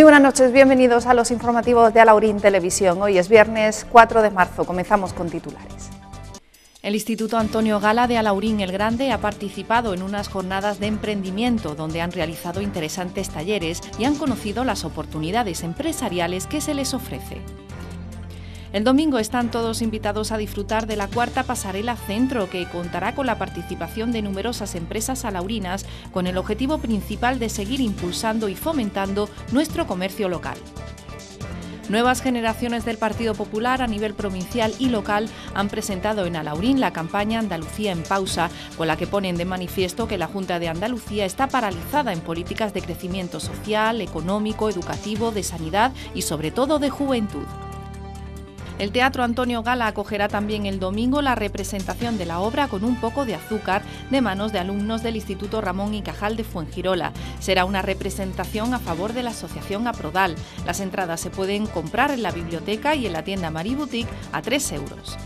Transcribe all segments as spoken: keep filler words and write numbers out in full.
buenas noches, bienvenidos a los informativos de Alaurín Televisión. Hoy es viernes cuatro de marzo, comenzamos con titulares. El Instituto Antonio Gala de Alaurín el Grande ha participado en unas jornadas de emprendimiento donde han realizado interesantes talleres y han conocido las oportunidades empresariales que se les ofrece. El domingo están todos invitados a disfrutar de la cuarta pasarela Centro, que contará con la participación de numerosas empresas alaurinas con el objetivo principal de seguir impulsando y fomentando nuestro comercio local. Nuevas generaciones del Partido Popular a nivel provincial y local han presentado en Alaurín la campaña Andalucía en Pausa, con la que ponen de manifiesto que la Junta de Andalucía está paralizada en políticas de crecimiento social, económico, educativo, de sanidad y sobre todo de juventud. El Teatro Antonio Gala acogerá también el domingo la representación de la obra Con un poco de azúcar de manos de alumnos del Instituto Ramón y Cajal de Fuengirola. Será una representación a favor de la Asociación Aprodal. Las entradas se pueden comprar en la biblioteca y en la tienda Mariboutique a tres euros.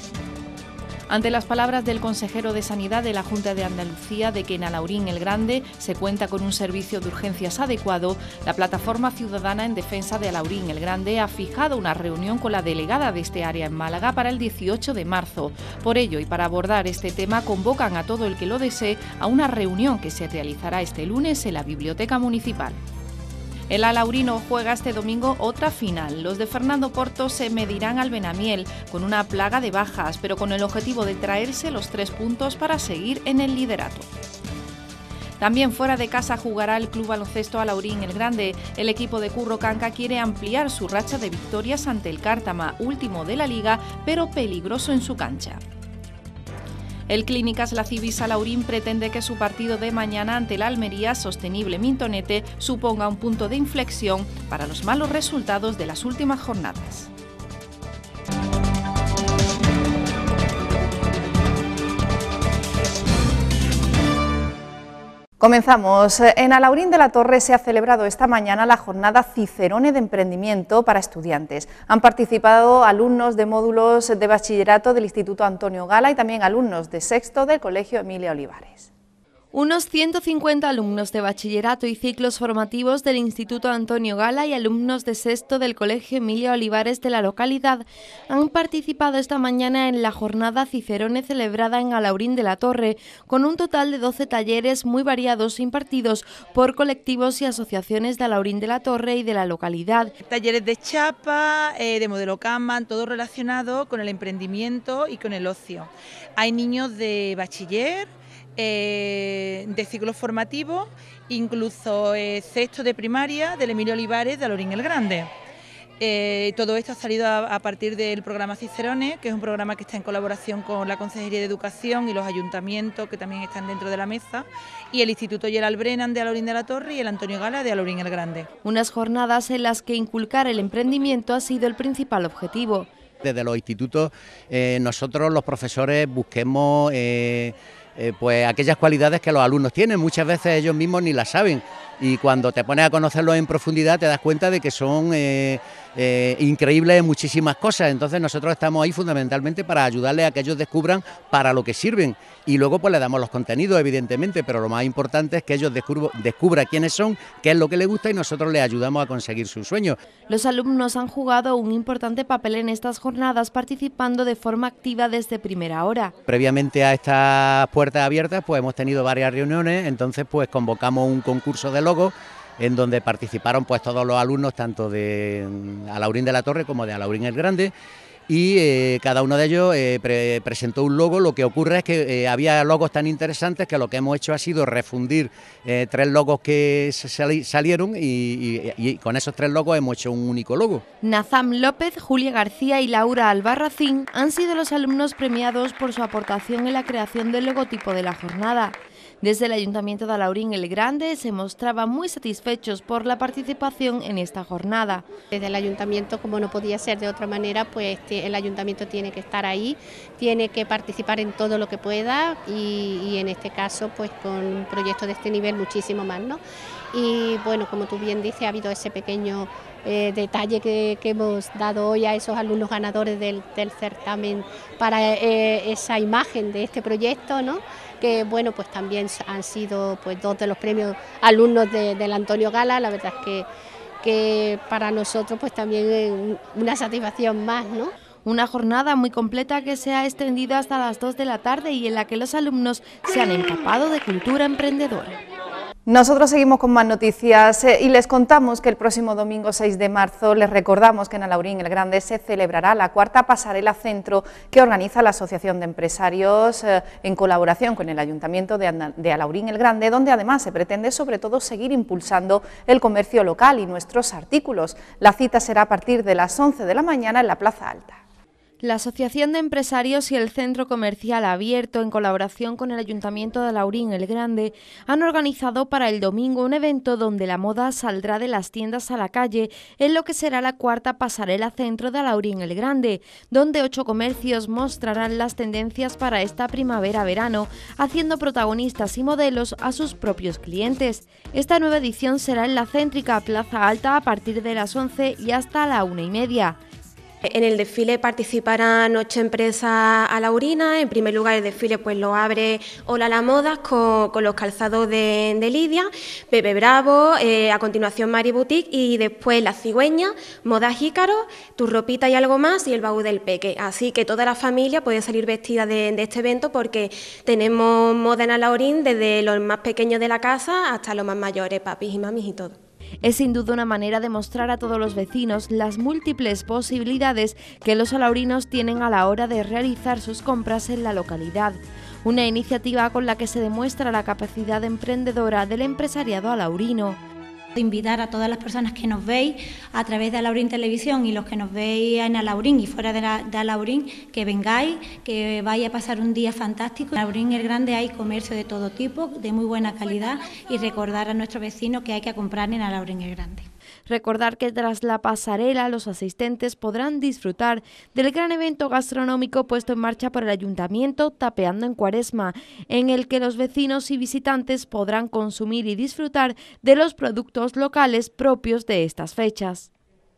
Ante las palabras del consejero de Sanidad de la Junta de Andalucía de que en Alaurín el Grande se cuenta con un servicio de urgencias adecuado, la Plataforma Ciudadana en Defensa de Alaurín el Grande ha fijado una reunión con la delegada de este área en Málaga para el dieciocho de marzo. Por ello, y para abordar este tema, convocan a todo el que lo desee a una reunión que se realizará este lunes en la Biblioteca Municipal. El alaurino juega este domingo otra final. Los de Fernando Porto se medirán al Benamiel con una plaga de bajas, pero con el objetivo de traerse los tres puntos para seguir en el liderato. También fuera de casa jugará el Club Baloncesto Alaurín el Grande. El equipo de Curro Canca quiere ampliar su racha de victorias ante el Cártama, último de la liga, pero peligroso en su cancha. El Clínicas La Civis Alaurín pretende que su partido de mañana ante la Almería Sostenible Mintonete suponga un punto de inflexión para los malos resultados de las últimas jornadas. Comenzamos. En Alaurín de la Torre se ha celebrado esta mañana la jornada Cicerone de Emprendimiento para estudiantes. Han participado alumnos de módulos de bachillerato del Instituto Antonio Gala y también alumnos de sexto del Colegio Emilia Olivares. Unos ciento cincuenta alumnos de bachillerato y ciclos formativos del Instituto Antonio Gala y alumnos de sexto del Colegio Emilia Olivares de la localidad han participado esta mañana en la jornada Cicerone celebrada en Alaurín de la Torre, con un total de doce talleres muy variados impartidos por colectivos y asociaciones de Alaurín de la Torre y de la localidad. Talleres de chapa, eh, de modelo Kanban, todo relacionado con el emprendimiento y con el ocio. Hay niños de bachiller, Eh, de ciclos formativos, incluso eh, sexto de primaria del Emilio Olivares de Alaurín el Grande. Eh, todo esto ha salido a, a partir del programa Cicerone, que es un programa que está en colaboración con la Consejería de Educación y los ayuntamientos que también están dentro de la mesa, y el Instituto Gerald Brennan de Alaurín de la Torre y el Antonio Gala de Alaurín el Grande. Unas jornadas en las que inculcar el emprendimiento ha sido el principal objetivo. Desde los institutos eh, nosotros los profesores busquemos eh, eh, pues aquellas cualidades que los alumnos tienen, muchas veces ellos mismos ni las saben, y cuando te pones a conocerlos en profundidad te das cuenta de que son eh, eh, increíbles en muchísimas cosas. Entonces nosotros estamos ahí fundamentalmente para ayudarles a que ellos descubran para lo que sirven, y luego pues les damos los contenidos evidentemente, pero lo más importante es que ellos descubran, descubran quiénes son, qué es lo que les gusta, y nosotros les ayudamos a conseguir sus sueños. Los alumnos han jugado un importante papel en estas jornadas, participando de forma activa desde primera hora. Previamente a estas puertas abiertas pues hemos tenido varias reuniones, entonces pues convocamos un concurso de logos en donde participaron pues todos los alumnos tanto de Alaurín de la Torre como de Alaurín el Grande, y eh, cada uno de ellos eh, pre presentó un logo. Lo que ocurre es que eh, había logos tan interesantes que lo que hemos hecho ha sido refundir eh, tres logos que sali salieron y, y, y con esos tres logos hemos hecho un único logo. Nazam López, Julia García y Laura Albarracín han sido los alumnos premiados por su aportación en la creación del logotipo de la jornada. Desde el Ayuntamiento de Alaurín el Grande se mostraban muy satisfechos por la participación en esta jornada. Desde el Ayuntamiento, como no podía ser de otra manera, pues el Ayuntamiento tiene que estar ahí, tiene que participar en todo lo que pueda y, y en este caso pues con un proyecto de este nivel muchísimo más, ¿no? Y bueno, como tú bien dices, ha habido ese pequeño eh, detalle que, que hemos dado hoy a esos alumnos ganadores del, del certamen para eh, esa imagen de este proyecto, ¿no? Que bueno, pues también han sido pues dos de los premios alumnos de, del Antonio Gala. La verdad es que que para nosotros pues también es una satisfacción más, ¿no? Una jornada muy completa que se ha extendido hasta las dos de la tarde y en la que los alumnos se han empapado de cultura emprendedora. Nosotros seguimos con más noticias eh, y les contamos que el próximo domingo seis de marzo les recordamos que en Alaurín el Grande se celebrará la cuarta pasarela centro que organiza la Asociación de Empresarios eh, en colaboración con el Ayuntamiento de, de Alaurín el Grande, donde además se pretende sobre todo seguir impulsando el comercio local y nuestros artículos. La cita será a partir de las once de la mañana en la Plaza Alta. La Asociación de Empresarios y el Centro Comercial Abierto, en colaboración con el Ayuntamiento de Alaurín el Grande, han organizado para el domingo un evento donde la moda saldrá de las tiendas a la calle, en lo que será la cuarta pasarela centro de Alaurín el Grande, donde ocho comercios mostrarán las tendencias para esta primavera-verano, haciendo protagonistas y modelos a sus propios clientes. Esta nueva edición será en la céntrica Plaza Alta a partir de las once y hasta la una y media. En el desfile participarán ocho empresas alaurinas. En primer lugar, el desfile pues lo abre Hola la Moda con, con los calzados de, de Lidia, Pepe Bravo, eh, a continuación Mari Boutique y después La Cigüeña, Moda Jícaro, Tu Ropita y Algo Más y el Baúl del Peque. Así que toda la familia puede salir vestida de, de este evento porque tenemos moda en Alaurín desde los más pequeños de la casa hasta los más mayores, papis y mamis y todo. Es sin duda una manera de mostrar a todos los vecinos las múltiples posibilidades que los alaurinos tienen a la hora de realizar sus compras en la localidad. Una iniciativa con la que se demuestra la capacidad emprendedora del empresariado alaurino. Invitar a todas las personas que nos veis a través de Alaurín Televisión y los que nos veis en Alaurín y fuera de, la, de Alaurín, que vengáis, que vaya a pasar un día fantástico. En Alaurín el Grande hay comercio de todo tipo, de muy buena calidad, y recordar a nuestros vecinos que hay que comprar en Alaurín el Grande. Recordar que tras la pasarela los asistentes podrán disfrutar del gran evento gastronómico puesto en marcha por el Ayuntamiento Tapeando en Cuaresma, en el que los vecinos y visitantes podrán consumir y disfrutar de los productos locales propios de estas fechas.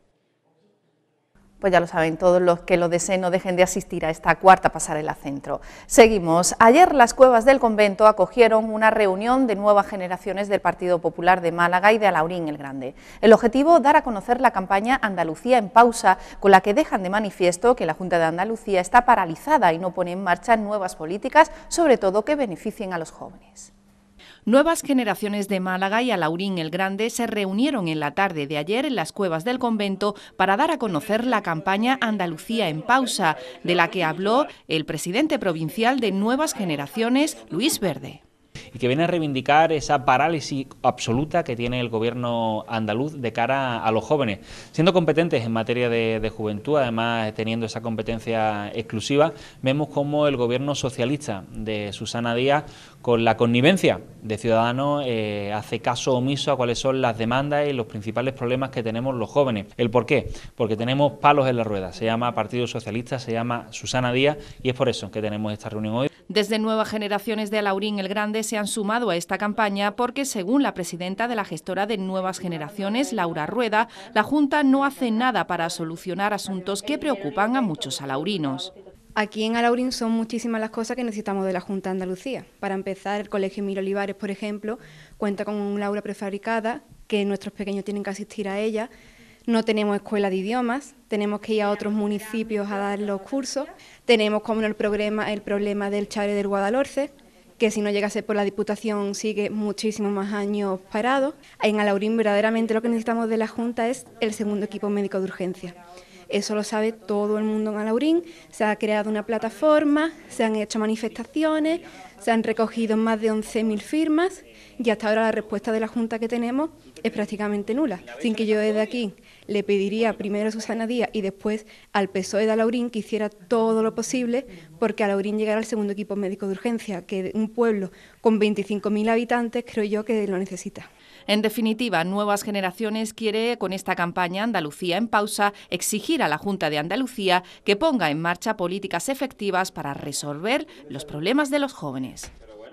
Pues ya lo saben, todos los que lo deseen no dejen de asistir a esta cuarta pasarela centro. Seguimos. Ayer las Cuevas del Convento acogieron una reunión de nuevas generaciones del Partido Popular de Málaga y de Alaurín el Grande. El objetivo, dar a conocer la campaña Andalucía en Pausa, con la que dejan de manifiesto que la Junta de Andalucía está paralizada y no pone en marcha nuevas políticas, sobre todo que beneficien a los jóvenes. Nuevas generaciones de Málaga y Alaurín el Grande se reunieron en la tarde de ayer en las Cuevas del Convento para dar a conocer la campaña Andalucía en Pausa, de la que habló el presidente provincial de Nuevas Generaciones, Luis Verde. Y que viene a reivindicar esa parálisis absoluta que tiene el gobierno andaluz de cara a los jóvenes. Siendo competentes en materia de, de juventud, además teniendo esa competencia exclusiva, vemos cómo el gobierno socialista de Susana Díaz, con la connivencia de Ciudadanos, eh, hace caso omiso a cuáles son las demandas y los principales problemas que tenemos los jóvenes. ¿El por qué? Porque tenemos palos en la rueda. Se llama Partido Socialista, se llama Susana Díaz y es por eso que tenemos esta reunión hoy. Desde Nuevas Generaciones de Alaurín el Grande se han sumado a esta campaña porque, según la presidenta de la gestora de Nuevas Generaciones, Laura Rueda, la Junta no hace nada para solucionar asuntos que preocupan a muchos alaurinos. Aquí en Alaurín son muchísimas las cosas que necesitamos de la Junta de Andalucía. Para empezar, el Colegio Emilio Olivares, por ejemplo, cuenta con un aula prefabricada que nuestros pequeños tienen que asistir a ella. No tenemos escuela de idiomas, tenemos que ir a otros municipios a dar los cursos. Tenemos como el problema, el problema del Chare del Guadalhorce, que si no llega a ser por la Diputación sigue muchísimos más años parado. En Alaurín verdaderamente lo que necesitamos de la Junta es el segundo equipo médico de urgencia. Eso lo sabe todo el mundo en Alaurín, se ha creado una plataforma, se han hecho manifestaciones, se han recogido más de once mil firmas y hasta ahora la respuesta de la Junta que tenemos es prácticamente nula. Sin que yo desde aquí le pediría primero a Susana Díaz y después al P S O E de Alaurín que hiciera todo lo posible porque Alaurín llegara al segundo equipo médico de urgencia, que un pueblo con veinticinco mil habitantes creo yo que lo necesita. En definitiva, Nuevas Generaciones quiere, con esta campaña Andalucía en Pausa, exigir a la Junta de Andalucía que ponga en marcha políticas efectivas para resolver los problemas de los jóvenes.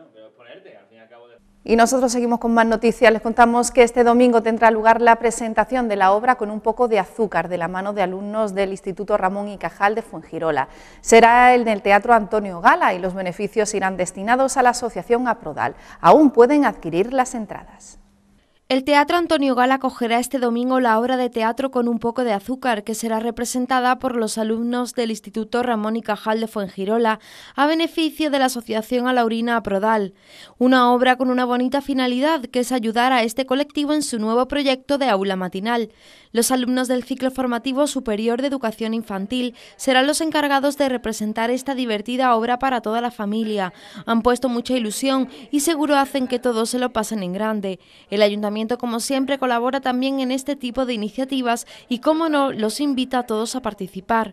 Y nosotros seguimos con más noticias. Les contamos que este domingo tendrá lugar la presentación de la obra Con un poco de azúcar, de la mano de alumnos del Instituto Ramón y Cajal de Fuengirola. Será en el Teatro Antonio Gala y los beneficios irán destinados a la asociación Aprodal. Aún pueden adquirir las entradas. El Teatro Antonio Gala acogerá este domingo la obra de teatro Con un poco de azúcar, que será representada por los alumnos del Instituto Ramón y Cajal de Fuengirola, a beneficio de la Asociación Alaurina Aprodal. Una obra con una bonita finalidad, que es ayudar a este colectivo en su nuevo proyecto de aula matinal. Los alumnos del ciclo formativo superior de educación infantil serán los encargados de representar esta divertida obra para toda la familia. Han puesto mucha ilusión y seguro hacen que todos se lo pasen en grande. El ayuntamiento, como siempre, colabora también en este tipo de iniciativas y, como no, los invita a todos a participar.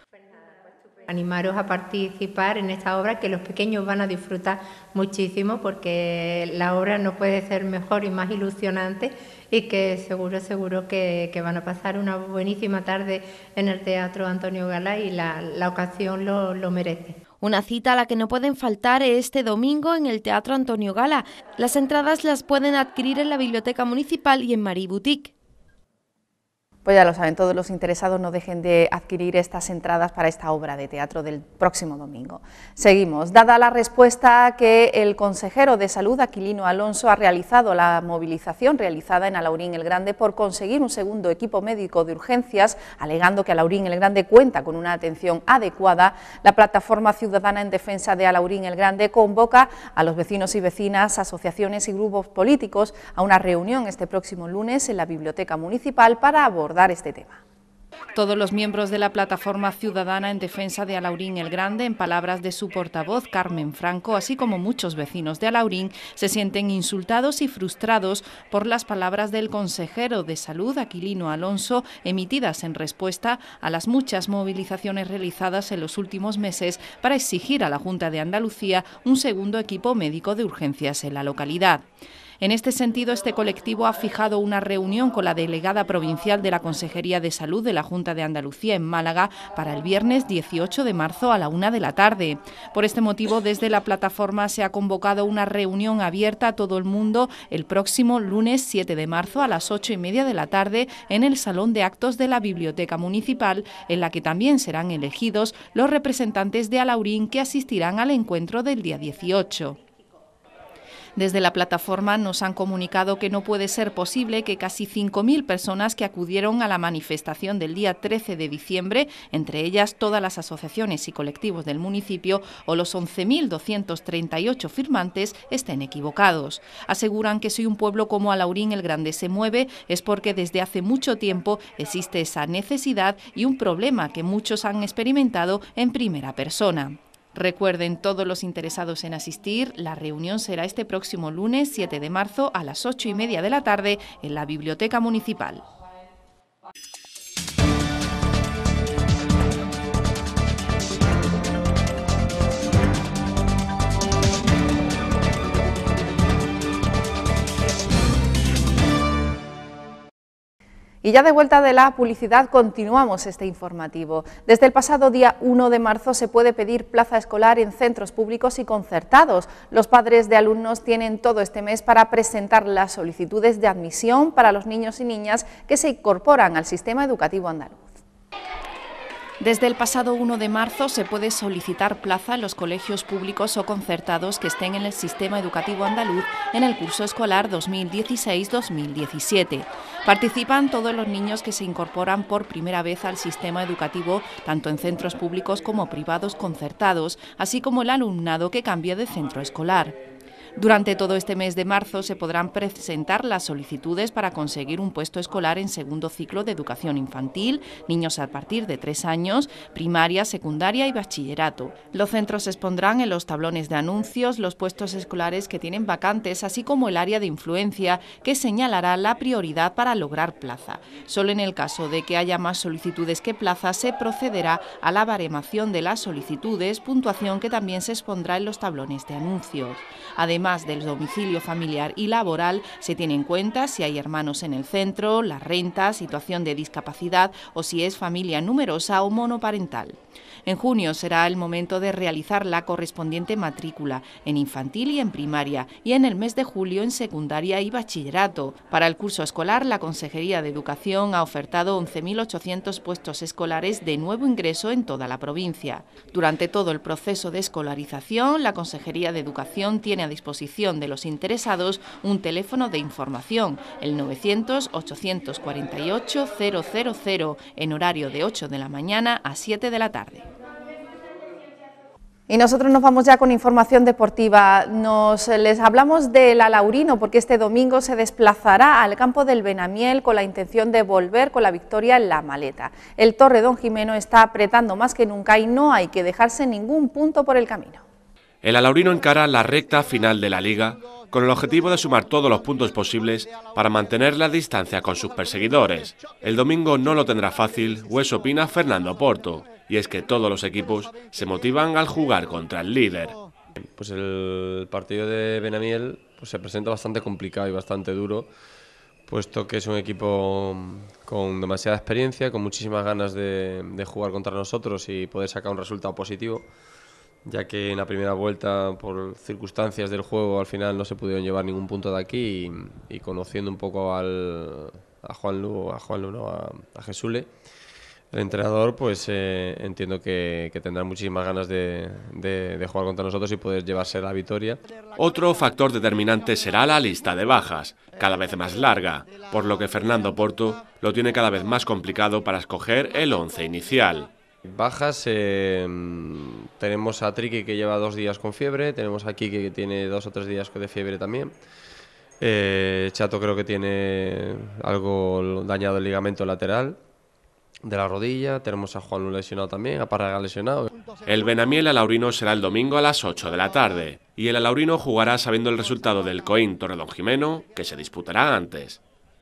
Animaros a participar en esta obra, que los pequeños van a disfrutar muchísimo, porque la obra no puede ser mejor y más ilusionante, y que seguro, seguro que, que van a pasar una buenísima tarde en el Teatro Antonio Gala, y la, la ocasión lo, lo merece. Una cita a la que no pueden faltar este domingo en el Teatro Antonio Gala. Las entradas las pueden adquirir en la Biblioteca Municipal y en Marie Boutique. Pues ya lo saben, todos los interesados no dejen de adquirir estas entradas para esta obra de teatro del próximo domingo. Seguimos. Dada la respuesta que el consejero de Salud, Aquilino Alonso, ha realizado a la movilización realizada en Alaurín el Grande por conseguir un segundo equipo médico de urgencias, alegando que Alaurín el Grande cuenta con una atención adecuada, la Plataforma Ciudadana en Defensa de Alaurín el Grande convoca a los vecinos y vecinas, asociaciones y grupos políticos a una reunión este próximo lunes en la Biblioteca Municipal para abordar este tema. Todos los miembros de la Plataforma Ciudadana en Defensa de Alaurín el Grande, en palabras de su portavoz Carmen Franco, así como muchos vecinos de Alaurín, se sienten insultados y frustrados por las palabras del consejero de Salud, Aquilino Alonso, emitidas en respuesta a las muchas movilizaciones realizadas en los últimos meses para exigir a la Junta de Andalucía un segundo equipo médico de urgencias en la localidad. En este sentido, este colectivo ha fijado una reunión con la delegada provincial de la Consejería de Salud de la Junta de Andalucía en Málaga para el viernes dieciocho de marzo a la una de la tarde. Por este motivo, desde la plataforma se ha convocado una reunión abierta a todo el mundo el próximo lunes siete de marzo a las ocho y media de la tarde en el Salón de Actos de la Biblioteca Municipal, en la que también serán elegidos los representantes de Alaurín que asistirán al encuentro del día dieciocho. Desde la plataforma nos han comunicado que no puede ser posible que casi cinco mil personas que acudieron a la manifestación del día trece de diciembre, entre ellas todas las asociaciones y colectivos del municipio, o los once mil doscientos treinta y ocho firmantes, estén equivocados. Aseguran que si un pueblo como Alaurín el Grande se mueve es porque desde hace mucho tiempo existe esa necesidad y un problema que muchos han experimentado en primera persona. Recuerden, todos los interesados en asistir, la reunión será este próximo lunes siete de marzo a las ocho y media de la tarde en la Biblioteca Municipal. Y ya de vuelta de la publicidad, continuamos este informativo. Desde el pasado día uno de marzo se puede pedir plaza escolar en centros públicos y concertados. Los padres de alumnos tienen todo este mes para presentar las solicitudes de admisión para los niños y niñas que se incorporan al sistema educativo andaluz. Desde el pasado uno de marzo se puede solicitar plaza en los colegios públicos o concertados que estén en el sistema educativo andaluz en el curso escolar dos mil dieciséis dos mil diecisiete. Participan todos los niños que se incorporan por primera vez al sistema educativo, tanto en centros públicos como privados concertados, así como el alumnado que cambia de centro escolar. Durante todo este mes de marzo se podrán presentar las solicitudes para conseguir un puesto escolar en segundo ciclo de educación infantil, niños a partir de tres años, primaria, secundaria y bachillerato. Los centros expondrán en los tablones de anuncios los puestos escolares que tienen vacantes, así como el área de influencia que señalará la prioridad para lograr plaza. Solo en el caso de que haya más solicitudes que plazas se procederá a la baremación de las solicitudes, puntuación que también se expondrá en los tablones de anuncios. Además, Además del domicilio familiar y laboral, se tiene en cuenta si hay hermanos en el centro, la renta, situación de discapacidad o si es familia numerosa o monoparental. En junio será el momento de realizar la correspondiente matrícula en infantil y en primaria, y en el mes de julio en secundaria y bachillerato. Para el curso escolar, la Consejería de Educación ha ofertado once mil ochocientos puestos escolares de nuevo ingreso en toda la provincia. Durante todo el proceso de escolarización, la Consejería de Educación tiene a disposición disposición de los interesados un teléfono de información, el novecientos, ochocientos cuarenta y ocho, cero cero cero, en horario de ocho de la mañana a siete de la tarde. Y nosotros nos vamos ya con información deportiva. Nos les hablamos del Alaurino porque este domingo se desplazará al campo del Benamiel con la intención de volver con la victoria en la maleta. El Torre Don Jimeno está apretando más que nunca y no hay que dejarse ningún punto por el camino. El Alaurino encara la recta final de la Liga con el objetivo de sumar todos los puntos posibles para mantener la distancia con sus perseguidores. El domingo no lo tendrá fácil, o eso opina Fernando Porto, y es que todos los equipos se motivan al jugar contra el líder. Pues el partido de Benamiel pues se presenta bastante complicado y bastante duro, puesto que es un equipo con demasiada experiencia, con muchísimas ganas de, de jugar contra nosotros y poder sacar un resultado positivo, ya que en la primera vuelta, por circunstancias del juego, al final no se pudieron llevar ningún punto de aquí y, y conociendo un poco al, a Juan Lu, a Juan Lu, no, a, a Jesule, el entrenador, pues eh, entiendo que, que tendrá muchísimas ganas de, de, de jugar contra nosotros y poder llevarse la victoria. Otro factor determinante será la lista de bajas, cada vez más larga, por lo que Fernando Porto lo tiene cada vez más complicado para escoger el once inicial. Bajas, eh, tenemos a Triqui que lleva dos días con fiebre, tenemos a Kike que tiene dos o tres días de fiebre también. Eh, Chato creo que tiene algo dañado el ligamento lateral de la rodilla, tenemos a Juan Lu lesionado también, a Parraga lesionado. El Benamiel Alaurino será el domingo a las ocho de la tarde y el Alaurino jugará sabiendo el resultado del Coín Torre Don Jimeno, que se disputará antes.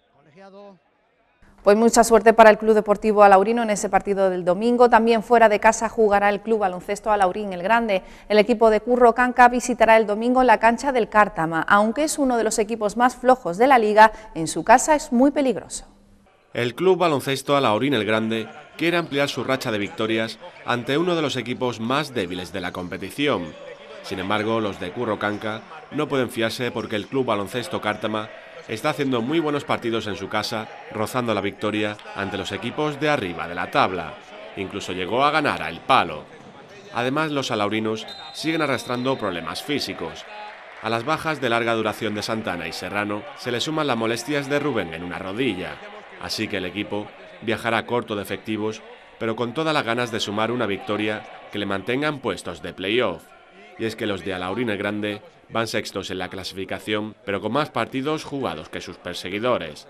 Pues mucha suerte para el Club Deportivo Alaurino en ese partido del domingo. También fuera de casa jugará el Club Baloncesto Alaurín el Grande. El equipo de Curro Canca visitará el domingo la cancha del Cártama. Aunque es uno de los equipos más flojos de la liga, en su casa es muy peligroso. El Club Baloncesto Alaurín el Grande quiere ampliar su racha de victorias ante uno de los equipos más débiles de la competición. Sin embargo, los de Curro Canca no pueden fiarse porque el Club Baloncesto Cártama está haciendo muy buenos partidos en su casa, rozando la victoria ante los equipos de arriba de la tabla. Incluso llegó a ganar a El Palo. Además, los alaurinos siguen arrastrando problemas físicos. A las bajas de larga duración de Santana y Serrano se le suman las molestias de Rubén en una rodilla. Así que el equipo viajará corto de efectivos, pero con todas las ganas de sumar una victoria que le mantenga en puestos de playoff. Y es que los de Alaurín el Grande van sextos en la clasificación, pero con más partidos jugados que sus perseguidores.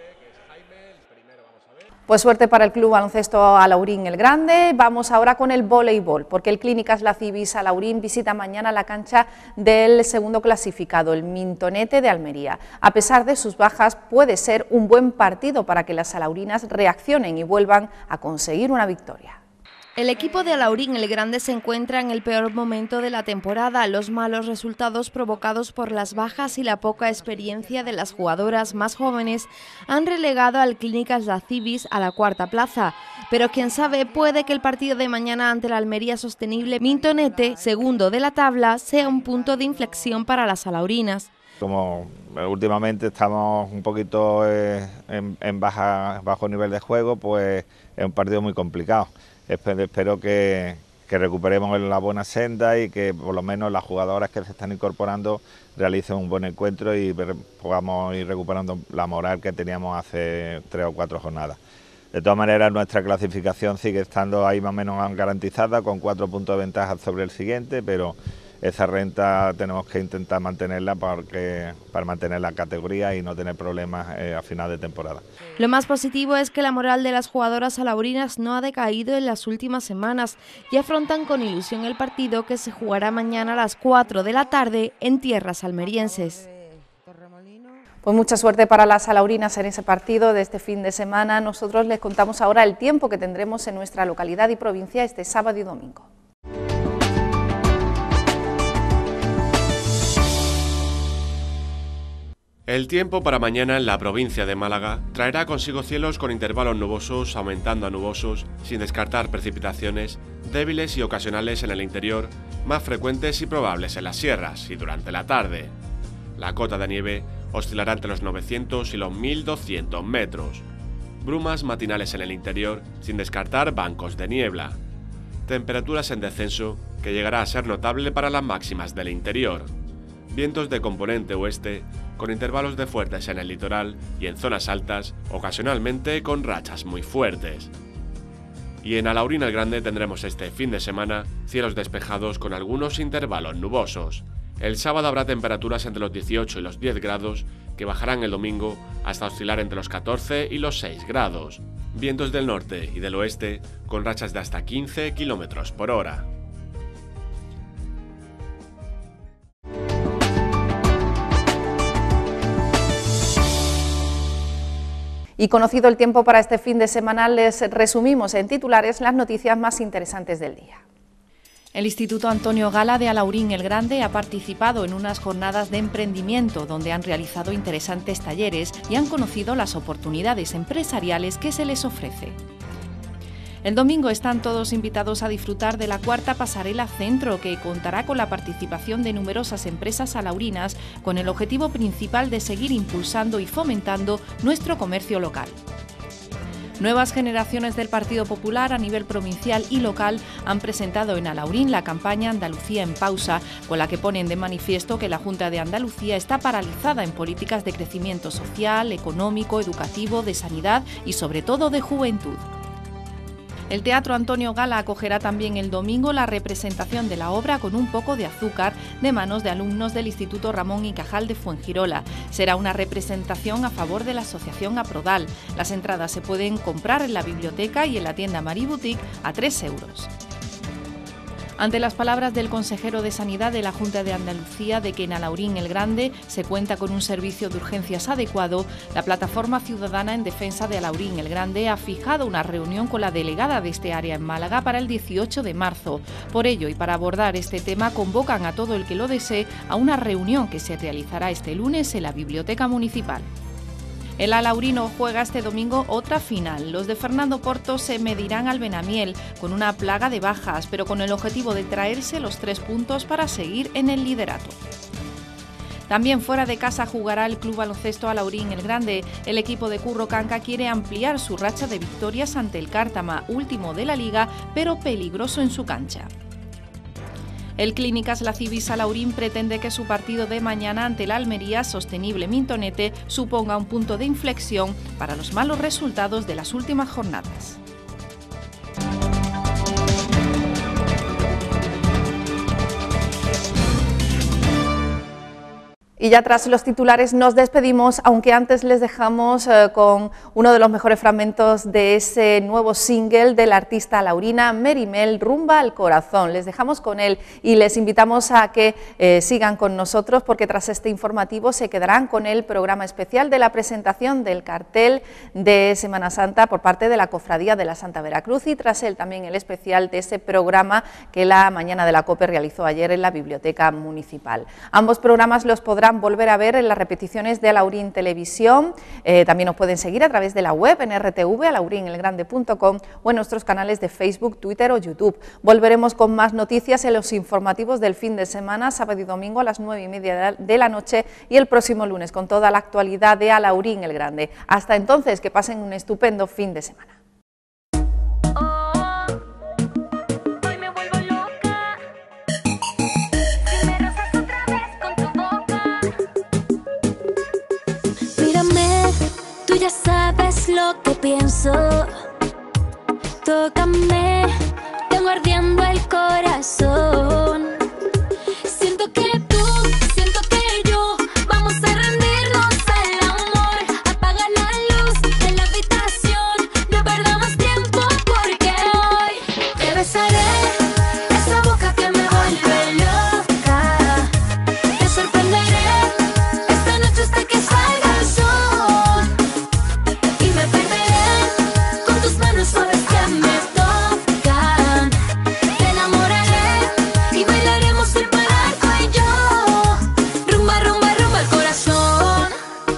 Pues suerte para el Club Baloncesto Alaurín el Grande. Vamos ahora con el voleibol, porque el Clínicas La Cibis Alaurín visita mañana la cancha del segundo clasificado, el Mintonete de Almería. A pesar de sus bajas, puede ser un buen partido para que las alaurinas reaccionen y vuelvan a conseguir una victoria. El equipo de Alaurín el Grande se encuentra en el peor momento de la temporada. Los malos resultados provocados por las bajas y la poca experiencia de las jugadoras más jóvenes han relegado al Clínicas La Cibis a la cuarta plaza. Pero quién sabe, puede que el partido de mañana ante la Almería Sostenible Mintonete, segundo de la tabla, sea un punto de inflexión para las alaurinas. Como últimamente estamos un poquito eh, en, en baja, bajo nivel de juego, pues es un partido muy complicado. Espero que, que recuperemos la buena senda y que por lo menos las jugadoras que se están incorporando realicen un buen encuentro y podamos ir recuperando la moral que teníamos hace tres o cuatro jornadas. De todas maneras, nuestra clasificación sigue estando ahí más o menos garantizada, con cuatro puntos de ventaja sobre el siguiente, pero esa renta tenemos que intentar mantenerla porque, para mantener la categoría y no tener problemas eh, a final de temporada. Lo más positivo es que la moral de las jugadoras alaurinas no ha decaído en las últimas semanas y afrontan con ilusión el partido que se jugará mañana a las cuatro de la tarde en tierras almerienses. Pues mucha suerte para las alaurinas en ese partido de este fin de semana. Nosotros les contamos ahora el tiempo que tendremos en nuestra localidad y provincia este sábado y domingo. El tiempo para mañana en la provincia de Málaga traerá consigo cielos con intervalos nubosos aumentando a nubosos, sin descartar precipitaciones débiles y ocasionales en el interior, más frecuentes y probables en las sierras y durante la tarde. La cota de nieve oscilará entre los novecientos y los mil doscientos metros. Brumas matinales en el interior, sin descartar bancos de niebla. Temperaturas en descenso que llegará a ser notable para las máximas del interior. vientos de componente oeste, con intervalos de fuertes en el litoral y en zonas altas, ocasionalmente con rachas muy fuertes. Y en Alaurín el Grande tendremos este fin de semana cielos despejados con algunos intervalos nubosos. El sábado habrá temperaturas entre los dieciocho y los diez grados, que bajarán el domingo hasta oscilar entre los catorce y los seis grados. Vientos del norte y del oeste con rachas de hasta quince kilómetros por hora. Y conocido el tiempo para este fin de semana, les resumimos en titulares las noticias más interesantes del día. El Instituto Antonio Gala de Alaurín el Grande ha participado en unas jornadas de emprendimiento donde han realizado interesantes talleres y han conocido las oportunidades empresariales que se les ofrece. El domingo están todos invitados a disfrutar de la cuarta pasarela Centro, que contará con la participación de numerosas empresas alaurinas con el objetivo principal de seguir impulsando y fomentando nuestro comercio local. Nuevas generaciones del Partido Popular a nivel provincial y local han presentado en Alaurín la campaña Andalucía en Pausa, con la que ponen de manifiesto que la Junta de Andalucía está paralizada en políticas de crecimiento social, económico, educativo, de sanidad y sobre todo de juventud. El Teatro Antonio Gala acogerá también el domingo la representación de la obra Con un poco de azúcar de manos de alumnos del Instituto Ramón y Cajal de Fuengirola. Será una representación a favor de la asociación Aprodal. Las entradas se pueden comprar en la biblioteca y en la tienda Mariboutique a tres euros. Ante las palabras del consejero de Sanidad de la Junta de Andalucía de que en Alaurín el Grande se cuenta con un servicio de urgencias adecuado, la Plataforma Ciudadana en Defensa de Alaurín el Grande ha fijado una reunión con la delegada de este área en Málaga para el dieciocho de marzo. Por ello, y para abordar este tema, convocan a todo el que lo desee a una reunión que se realizará este lunes en la Biblioteca Municipal. El alaurino juega este domingo otra final. Los de Fernando Porto se medirán al Benamiel con una plaga de bajas, pero con el objetivo de traerse los tres puntos para seguir en el liderato. También fuera de casa jugará el Club Baloncesto Alaurín el Grande. El equipo de Curro Canca quiere ampliar su racha de victorias ante el Cártama, último de la liga, pero peligroso en su cancha. El Clínicas La Civis Alaurín pretende que su partido de mañana ante el Almería Sostenible Mintonete suponga un punto de inflexión para los malos resultados de las últimas jornadas. Y ya tras los titulares nos despedimos, aunque antes les dejamos eh, con uno de los mejores fragmentos de ese nuevo single de la artista alaurina Merimel, Rumba al Corazón. Les dejamos con él y les invitamos a que eh, sigan con nosotros, porque tras este informativo se quedarán con el programa especial de la presentación del cartel de Semana Santa por parte de la Cofradía de la Santa Veracruz, y tras él también el especial de ese programa que la Mañana de la COPE realizó ayer en la Biblioteca Municipal. Ambos programas los podrán volver a ver en las repeticiones de Alaurín Televisión. Eh, también nos pueden seguir a través de la web en r t v alaurin el grande punto com o en nuestros canales de Facebook, Twitter o YouTube. Volveremos con más noticias en los informativos del fin de semana, sábado y domingo a las nueve y media de la noche, y el próximo lunes con toda la actualidad de Alaurín el Grande. Hasta entonces, que pasen un estupendo fin de semana. Ya sabes lo que pienso, tócame, tengo ardiendo el corazón. Siento que tú, siento que yo, vamos a rendirnos al amor. Apaga la luz en la habitación, no perdamos tiempo porque hoy te besaré, esa boca que me vuelve loca. Te sorprenderé, esta noche hasta que salga el sol. Suaves que me tocan, te enamoraré y bailaremos sin parar tú y yo. Rumba, rumba, rumba al corazón.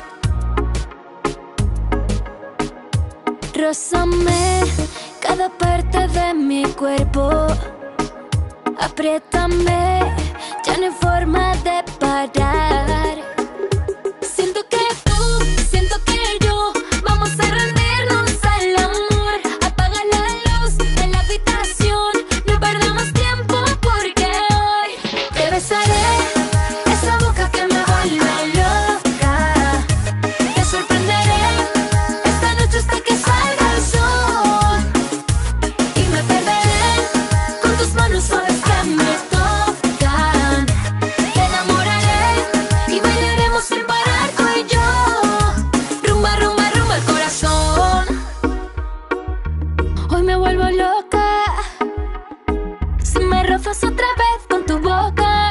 Rózame cada parte de mi cuerpo, apriétame, ya no hay forma de parar. Siento que tú, siento que yo, vamos a rendirnos al amor. No perdamos tiempo porque hoy te besaré, esa boca que me vuelvo loca si me rozas otra vez con tu boca.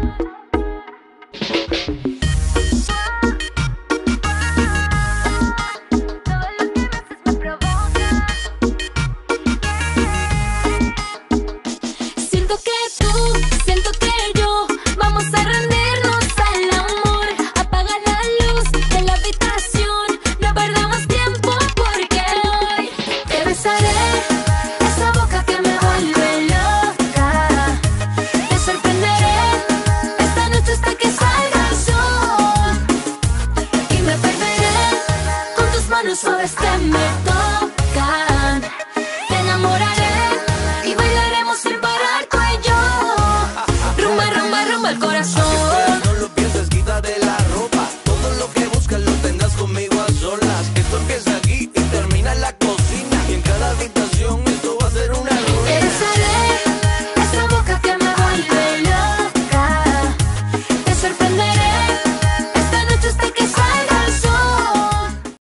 Siento que tú, siento que yo vamos a rendirnos al amor. Apaga la luz de la habitación, no perdamos tiempo porque hoy te besaré. Esa boca que me vuelve loca, te sorprenderé esta noche hasta que salga el sol. Y me perderé con tus manos suaves que me tocan.